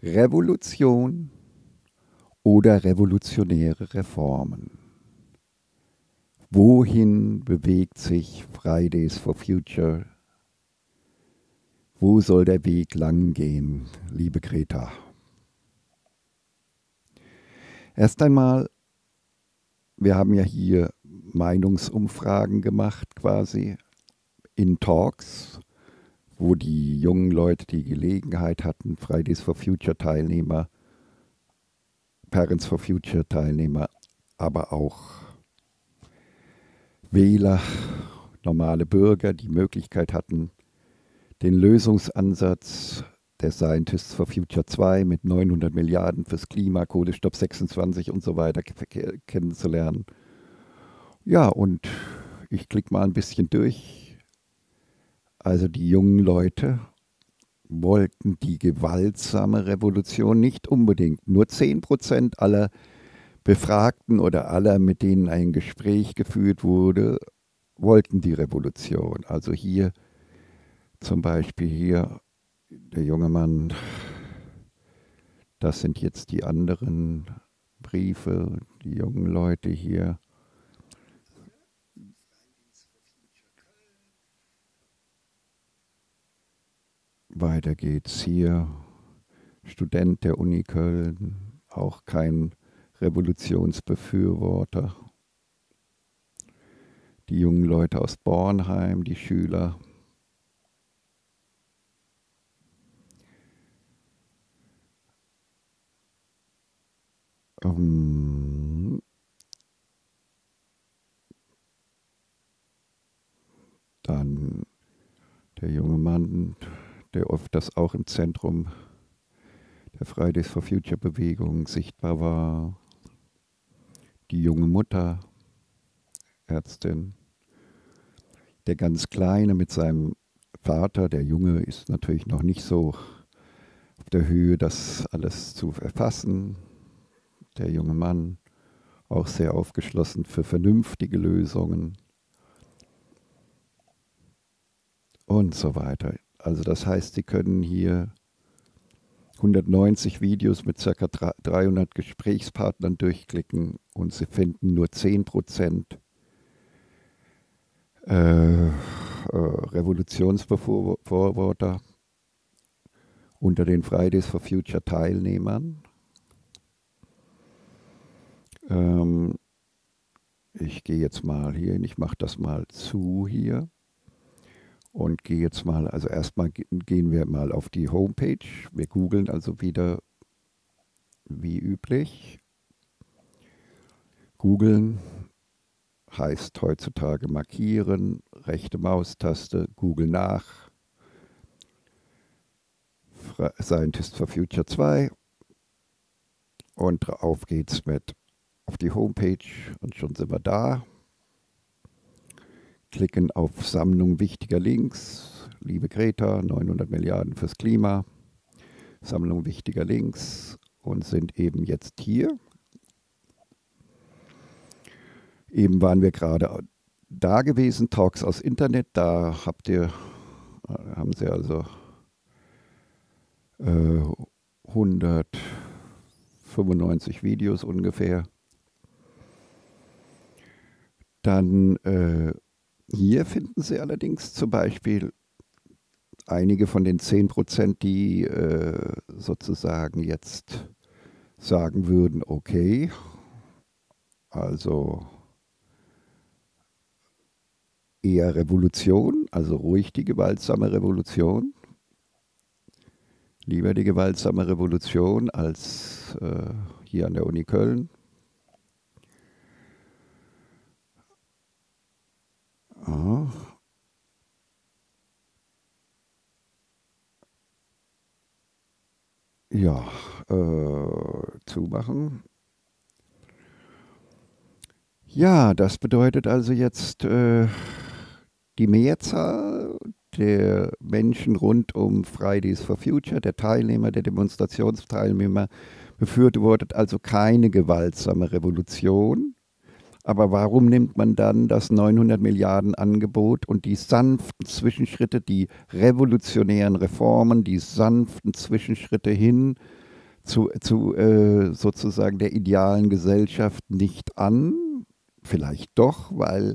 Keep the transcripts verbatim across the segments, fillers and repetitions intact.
Revolution oder revolutionäre Reformen? Wohin bewegt sich Fridays for Future? Wo soll der Weg lang gehen, liebe Greta? Erst einmal, wir haben ja hier Meinungsumfragen gemacht quasi in Talks, wo die jungen Leute die Gelegenheit hatten, Fridays for Future Teilnehmer, Parents for Future Teilnehmer, aber auch Wähler, normale Bürger die Möglichkeit hatten, den Lösungsansatz der Scientists for Future zwei mit neunhundert Milliarden fürs Klima, Kohlestopp sechsundzwanzig und so weiter kennenzulernen. Ja, und ich klicke mal ein bisschen durch. Also die jungen Leute wollten die gewaltsame Revolution nicht unbedingt. Nur zehn Prozent aller Befragten oder aller, mit denen ein Gespräch geführt wurde, wollten die Revolution. Also hier zum Beispiel hier der junge Mann, das sind jetzt die anderen Briefe, die jungen Leute hier. Weiter geht's hier. Student der Uni Köln, auch kein Revolutionsbefürworter. Die jungen Leute aus Bornheim, die Schüler. Um, dann der junge Mann, der oft das auch im Zentrum der Fridays for Future Bewegung sichtbar war. Die junge Mutter, Ärztin. Der ganz Kleine mit seinem Vater, der Junge ist natürlich noch nicht so auf der Höhe, das alles zu erfassen. Der junge Mann, auch sehr aufgeschlossen für vernünftige Lösungen und so weiter. Also das heißt, Sie können hier hundertneunzig Videos mit ca. dreihundert Gesprächspartnern durchklicken und Sie finden nur zehn Prozent äh, äh, Revolutionsbefürworter unter den Fridays for Future Teilnehmern. Ähm, ich gehe jetzt mal hier hin, ich mache das mal zu hier. Und gehe jetzt mal, also erstmal gehen wir mal auf die Homepage. Wir googeln also wieder wie üblich. Googeln heißt heutzutage markieren, rechte Maustaste, Google nach. Scientists for Future zwei. Und drauf geht's mit auf die Homepage und schon sind wir da. Klicken auf Sammlung wichtiger Links, liebe Greta, neunhundert Milliarden fürs Klima, Sammlung wichtiger Links und sind eben jetzt hier. Eben waren wir gerade da gewesen, Talks aus Internet, da habt ihr, haben sie also äh, hundertfünfundneunzig Videos ungefähr. Dann äh, hier finden Sie allerdings zum Beispiel einige von den zehn Prozent, die äh, sozusagen jetzt sagen würden, okay, also eher Revolution, also ruhig die gewaltsame Revolution, lieber die gewaltsame Revolution als äh, hier an der Uni Köln. Ah. Ja, äh, zumachen. Ja, das bedeutet also jetzt äh, die Mehrzahl der Menschen rund um Fridays for Future, der Teilnehmer, der Demonstrationsteilnehmer, befürwortet also keine gewaltsame Revolution. Aber warum nimmt man dann das neunhundert Milliarden Angebot und die sanften Zwischenschritte, die revolutionären Reformen, die sanften Zwischenschritte hin zu, zu äh, sozusagen der idealen Gesellschaft nicht an. Vielleicht doch, weil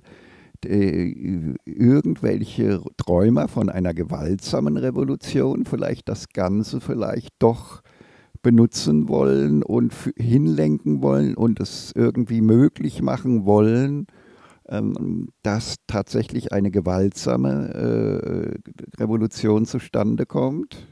äh, irgendwelche Träumer von einer gewaltsamen Revolution vielleicht das Ganze vielleicht doch benutzen wollen und hinlenken wollen und es irgendwie möglich machen wollen, ähm, dass tatsächlich eine gewaltsame äh, Revolution zustande kommt.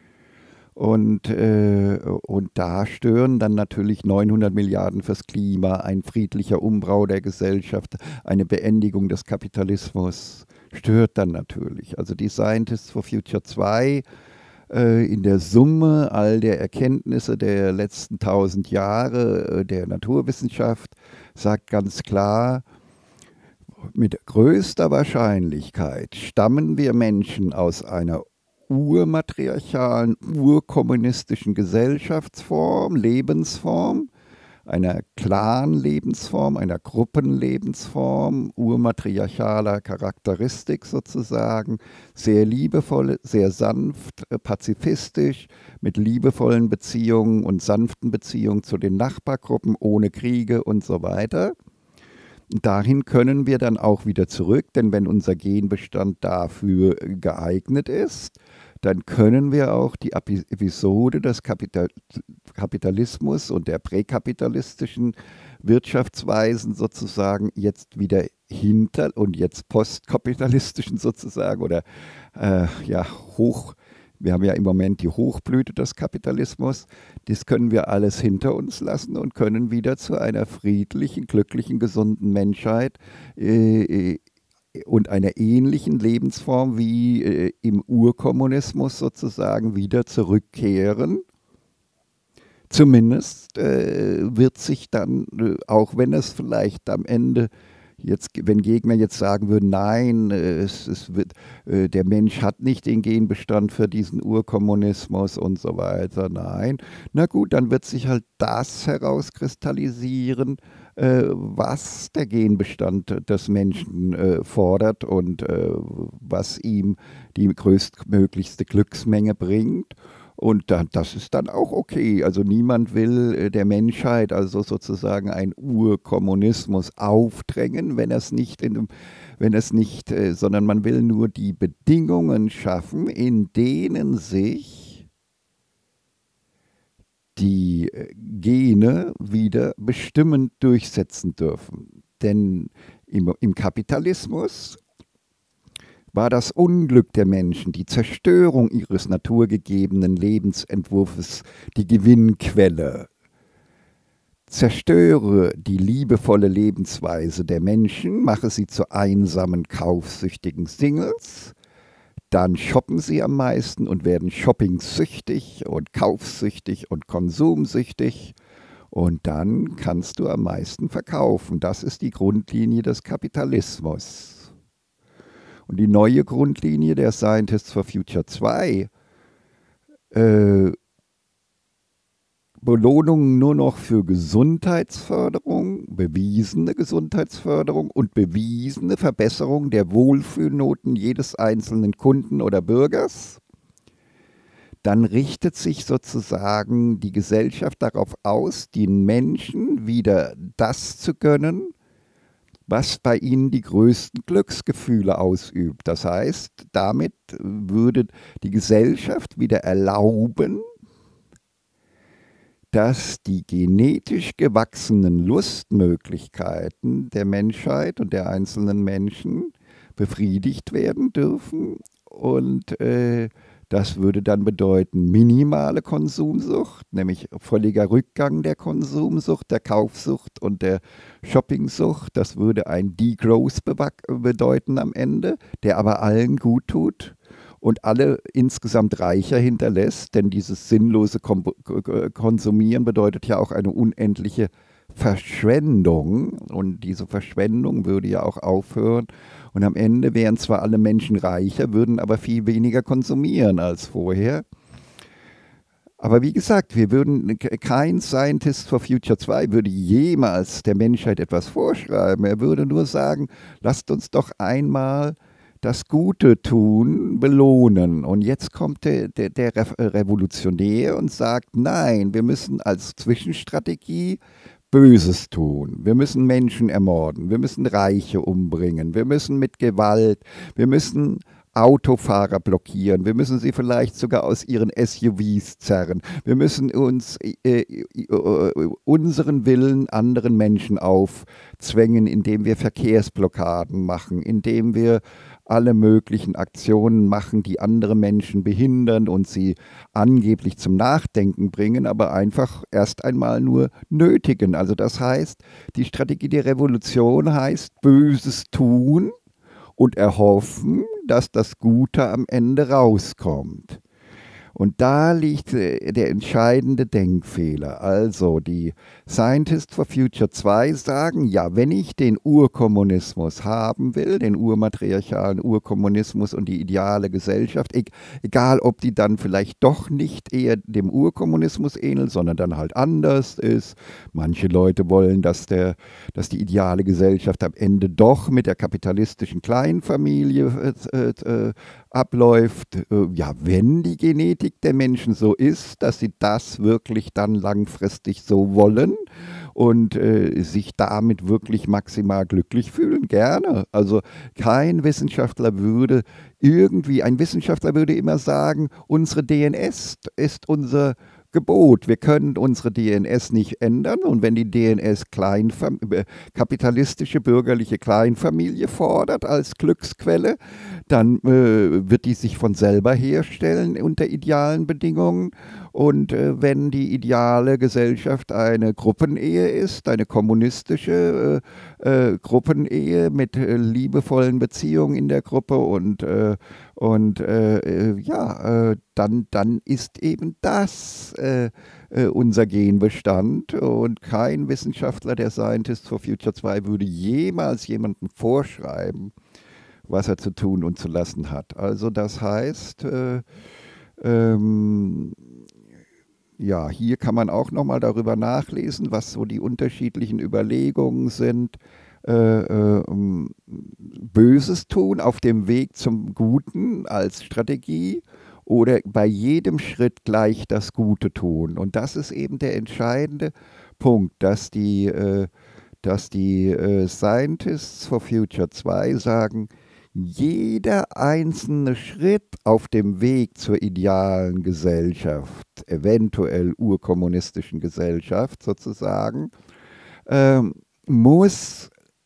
Und, äh, und da stören dann natürlich neunhundert Milliarden fürs Klima, ein friedlicher Umbau der Gesellschaft, eine Beendigung des Kapitalismus, stört dann natürlich. Also die Scientists for Future zwei äh, in der Summe all der Erkenntnisse der letzten tausend Jahre äh, der Naturwissenschaft sagt ganz klar, mit größter Wahrscheinlichkeit stammen wir Menschen aus einer urmatriarchalen, urkommunistischen Gesellschaftsform, Lebensform, einer Clan-Lebensform, einer Gruppenlebensform, urmatriarchaler Charakteristik sozusagen, sehr liebevoll, sehr sanft, pazifistisch, mit liebevollen Beziehungen und sanften Beziehungen zu den Nachbargruppen, ohne Kriege und so weiter. Dahin können wir dann auch wieder zurück, denn wenn unser Genbestand dafür geeignet ist, dann können wir auch die Episode des Kapital Kapitalismus und der präkapitalistischen Wirtschaftsweisen sozusagen jetzt wieder hinter und jetzt postkapitalistischen sozusagen oder äh, ja, hoch. Wir haben ja im Moment die Hochblüte des Kapitalismus. Das können wir alles hinter uns lassen und können wieder zu einer friedlichen, glücklichen, gesunden Menschheit äh, und einer ähnlichen Lebensform wie äh, im Urkommunismus sozusagen wieder zurückkehren. Zumindest äh, wird sich dann, äh, auch wenn es vielleicht am Ende jetzt, wenn Gegner jetzt sagen würden, nein, es, es wird, äh, der Mensch hat nicht den Genbestand für diesen Urkommunismus und so weiter, nein. Na gut, dann wird sich halt das herauskristallisieren, äh, was der Genbestand des Menschen äh, fordert und äh, was ihm die größtmöglichste Glücksmenge bringt. Und dann, das ist dann auch okay. Also niemand will äh, der Menschheit also sozusagen einen Urkommunismus aufdrängen, wenn es nicht, in, wenn es nicht äh, sondern man will nur die Bedingungen schaffen, in denen sich die äh, Gene wieder bestimmend durchsetzen dürfen. Denn im, im Kapitalismus war das Unglück der Menschen, die Zerstörung ihres naturgegebenen Lebensentwurfs, die Gewinnquelle. Zerstöre die liebevolle Lebensweise der Menschen, mache sie zu einsamen, kaufsüchtigen Singles, dann shoppen sie am meisten und werden shoppingsüchtig und kaufsüchtig und konsumsüchtig und dann kannst du am meisten verkaufen. Das ist die Grundlinie des Kapitalismus. Und die neue Grundlinie der Scientists for Future zwei, äh, Belohnungen nur noch für Gesundheitsförderung, bewiesene Gesundheitsförderung und bewiesene Verbesserung der Wohlfühlnoten jedes einzelnen Kunden oder Bürgers, dann richtet sich sozusagen die Gesellschaft darauf aus, den Menschen wieder das zu gönnen, was bei ihnen die größten Glücksgefühle ausübt. Das heißt, damit würde die Gesellschaft wieder erlauben, dass die genetisch gewachsenen Lustmöglichkeiten der Menschheit und der einzelnen Menschen befriedigt werden dürfen. Und äh, das würde dann bedeuten minimale Konsumsucht, nämlich völliger Rückgang der Konsumsucht, der Kaufsucht und der Shoppingsucht. Das würde ein Degrowth bedeuten am Ende, der aber allen gut tut und alle insgesamt reicher hinterlässt, denn dieses sinnlose Konsumieren bedeutet ja auch eine unendliche Verschwendung und diese Verschwendung würde ja auch aufhören und am Ende wären zwar alle Menschen reicher, würden aber viel weniger konsumieren als vorher. Aber wie gesagt, wir würden, kein Scientist for Future zwei würde jemals der Menschheit etwas vorschreiben. Er würde nur sagen, lasst uns doch einmal das Gute tun, belohnen. Und jetzt kommt der, der, der Revolutionär und sagt, nein, wir müssen als Zwischenstrategie Böses tun. Wir müssen Menschen ermorden, wir müssen Reiche umbringen, wir müssen mit Gewalt, wir müssen Autofahrer blockieren, wir müssen sie vielleicht sogar aus ihren S U Vs zerren, wir müssen uns äh, äh, unseren Willen anderen Menschen aufzwängen, indem wir Verkehrsblockaden machen, indem wir alle möglichen Aktionen machen, die andere Menschen behindern und sie angeblich zum Nachdenken bringen, aber einfach erst einmal nur nötigen. Also das heißt, die Strategie der Revolution heißt Böses tun und erhoffen, dass das Gute am Ende rauskommt. Und da liegt der entscheidende Denkfehler. Also die Scientists for Future zwei sagen, ja, wenn ich den Urkommunismus haben will, den urmatriarchalen Urkommunismus und die ideale Gesellschaft, egal ob die dann vielleicht doch nicht eher dem Urkommunismus ähnelt, sondern dann halt anders ist. Manche Leute wollen, dass, der, dass die ideale Gesellschaft am Ende doch mit der kapitalistischen Kleinfamilie äh, äh, abläuft. Äh, ja, wenn die Genetik der Menschen so ist, dass sie das wirklich dann langfristig so wollen und äh, sich damit wirklich maximal glücklich fühlen, gerne. Also kein Wissenschaftler würde irgendwie, ein Wissenschaftler würde immer sagen, unsere D N S ist unser Gebot. Wir können unsere D N S nicht ändern und wenn die D N S Kleinfam kapitalistische bürgerliche Kleinfamilie fordert als Glücksquelle, dann äh, wird die sich von selber herstellen unter idealen Bedingungen. Und äh, wenn die ideale Gesellschaft eine Gruppenehe ist, eine kommunistische äh, äh, Gruppenehe mit äh, liebevollen Beziehungen in der Gruppe und, äh, und äh, ja, äh, dann, dann ist eben das äh, äh, unser Genbestand. Und kein Wissenschaftler der Scientists for Future zwei würde jemals jemandem vorschreiben, was er zu tun und zu lassen hat. Also das heißt, äh, ähm, ja, hier kann man auch nochmal darüber nachlesen, was so die unterschiedlichen Überlegungen sind. Äh, äh, Böses tun auf dem Weg zum Guten als Strategie oder bei jedem Schritt gleich das Gute tun. Und das ist eben der entscheidende Punkt, dass die, äh, dass die äh, Scientists for Future zwei sagen, jeder einzelne Schritt auf dem Weg zur idealen Gesellschaft, eventuell urkommunistischen Gesellschaft sozusagen, ähm, muss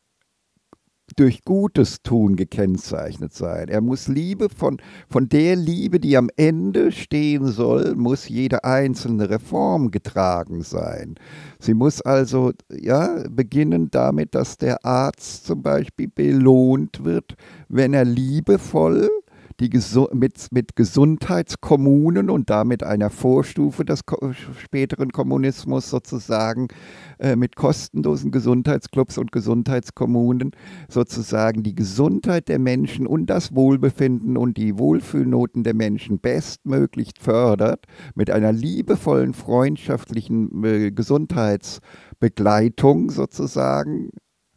durch Gutes tun gekennzeichnet sein. Er muss Liebe von, von der Liebe, die am Ende stehen soll, muss jede einzelne Reform getragen sein. Sie muss also ja, beginnen damit, dass der Arzt zum Beispiel belohnt wird, wenn er liebevoll die mit, mit Gesundheitskommunen und damit einer Vorstufe des späteren Kommunismus sozusagen äh, mit kostenlosen Gesundheitsclubs und Gesundheitskommunen sozusagen die Gesundheit der Menschen und das Wohlbefinden und die Wohlfühlnoten der Menschen bestmöglich fördert, mit einer liebevollen, freundschaftlichen äh, Gesundheitsbegleitung sozusagen,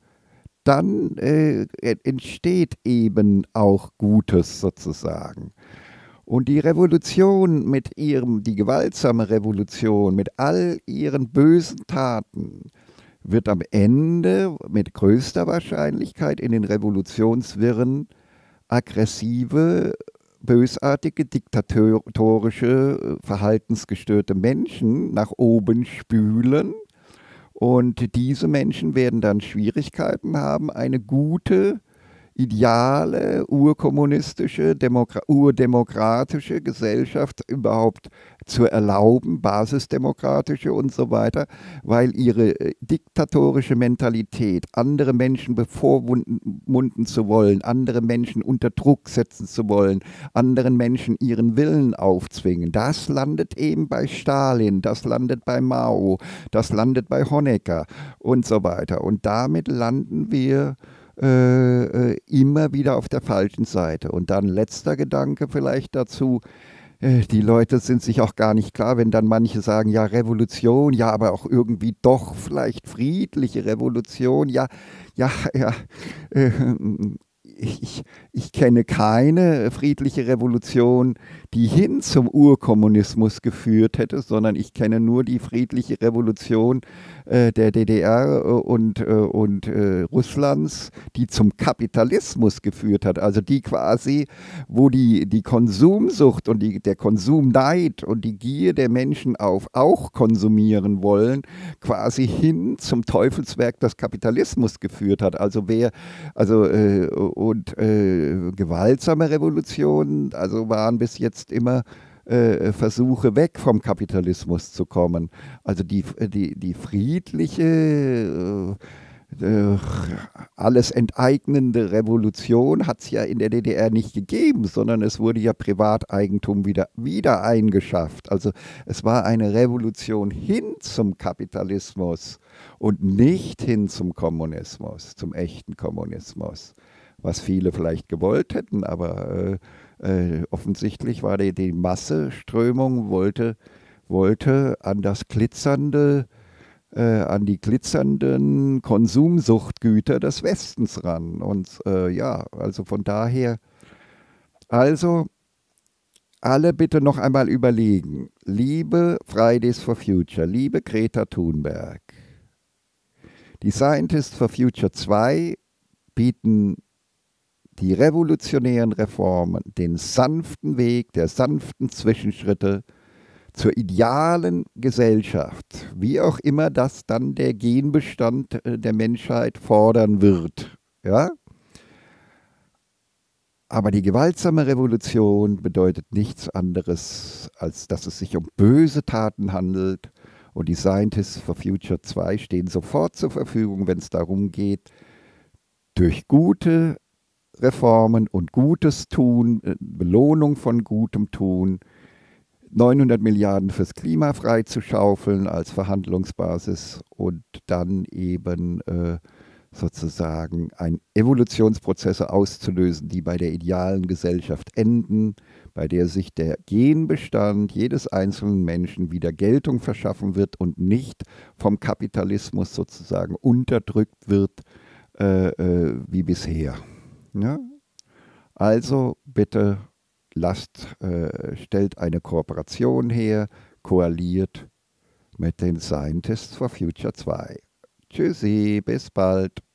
dann äh, entsteht eben auch Gutes sozusagen. Und die Revolution mit ihrem, die gewaltsame Revolution mit all ihren bösen Taten wird am Ende mit größter Wahrscheinlichkeit in den Revolutionswirren aggressive, bösartige, diktatorische, verhaltensgestörte Menschen nach oben spülen. Und diese Menschen werden dann Schwierigkeiten haben, eine gute, ideale, urkommunistische, Demokra urdemokratische Gesellschaft überhaupt zu erlauben, basisdemokratische und so weiter, weil ihre diktatorische Mentalität, andere Menschen bevormunden zu wollen, andere Menschen unter Druck setzen zu wollen, anderen Menschen ihren Willen aufzwingen, das landet eben bei Stalin, das landet bei Mao, das landet bei Honecker und so weiter. Und damit landen wir Äh, immer wieder auf der falschen Seite. Und dann letzter Gedanke vielleicht dazu, äh, die Leute sind sich auch gar nicht klar, wenn dann manche sagen, ja, Revolution, ja, aber auch irgendwie doch vielleicht friedliche Revolution, ja, ja, ja, äh, ich, ich kenne keine friedliche Revolution, die hin zum Urkommunismus geführt hätte, sondern ich kenne nur die friedliche Revolution äh, der D D R und, äh, und äh, Russlands, die zum Kapitalismus geführt hat. Also die quasi, wo die, die Konsumsucht und die, der Konsumneid und die Gier der Menschen auf auch konsumieren wollen, quasi hin zum Teufelswerk des Kapitalismus geführt hat. Also wer, also äh, und äh, gewaltsame Revolutionen, also waren bis jetzt immer äh, Versuche weg vom Kapitalismus zu kommen. Also die, die, die friedliche, äh, äh, alles enteignende Revolution hat es ja in der D D R nicht gegeben, sondern es wurde ja Privateigentum wieder, wieder eingeschafft. Also es war eine Revolution hin zum Kapitalismus und nicht hin zum Kommunismus, zum echten Kommunismus, was viele vielleicht gewollt hätten, aber äh, äh, offensichtlich war die, die Masseströmung, wollte, wollte an das glitzernde, äh, an die glitzernden Konsumsuchtgüter des Westens ran. Und äh, ja, also von daher, also alle bitte noch einmal überlegen, liebe Fridays for Future, liebe Greta Thunberg, die Scientists for Future zwei bieten die revolutionären Reformen, den sanften Weg der sanften Zwischenschritte zur idealen Gesellschaft, wie auch immer das dann der Genbestand der Menschheit fordern wird. Ja? Aber die gewaltsame Revolution bedeutet nichts anderes, als dass es sich um böse Taten handelt. Und die Scientists for Future zwei stehen sofort zur Verfügung, wenn es darum geht, durch gute Reformen und gutes Tun, Belohnung von gutem Tun, neunhundert Milliarden fürs Klima freizuschaufeln als Verhandlungsbasis und dann eben äh, sozusagen ein Evolutionsprozesse auszulösen, die bei der idealen Gesellschaft enden, bei der sich der Genbestand jedes einzelnen Menschen wieder Geltung verschaffen wird und nicht vom Kapitalismus sozusagen unterdrückt wird äh, äh, wie bisher. Ja? Also bitte lasst, äh, stellt eine Kooperation her, koaliert mit den Scientists for Future zwei. Tschüssi, bis bald.